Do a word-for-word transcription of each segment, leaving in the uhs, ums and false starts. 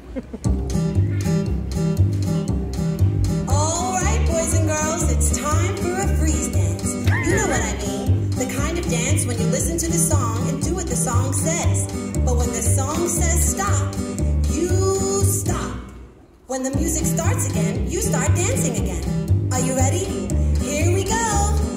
All right, boys and girls, it's time for a freeze dance. You know what I mean. The kind of dance when you listen to the song and do what the song says. But when the song says stop, you stop. When the music starts again, you start dancing again. Are you ready? Here we go.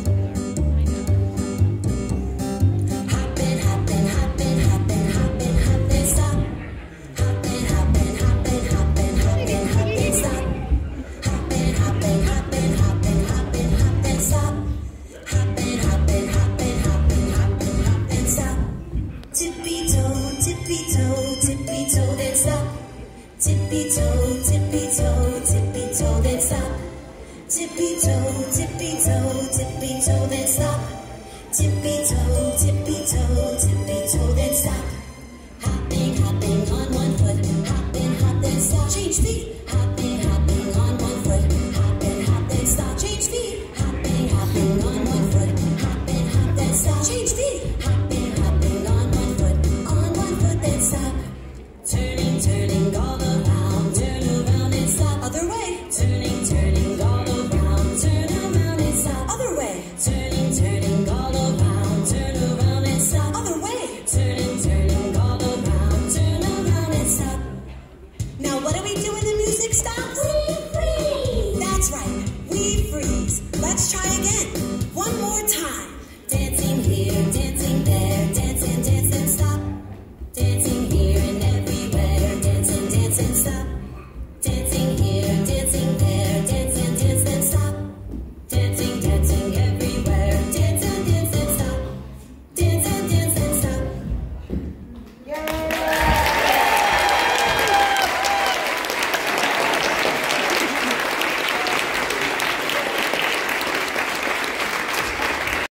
Hoppin', hoppin', hoppin', hoppin', hoppin', hoppin', stop. Hoppin', hoppin', hoppin', hoppin', hoppin', hoppin', stop. Hoppin', hoppin', hoppin', hoppin', hoppin', hoppin', stop. Hoppin', hoppin', hoppin', hoppin', hoppin', hoppin', stop. Tippy-toe, tippy-toe, tippy-toe, then stop. Tippy-toe, tippy-toe, tippy-toe, then stop. Tippy-toe, tippy-toe, tippy-toe, then stop.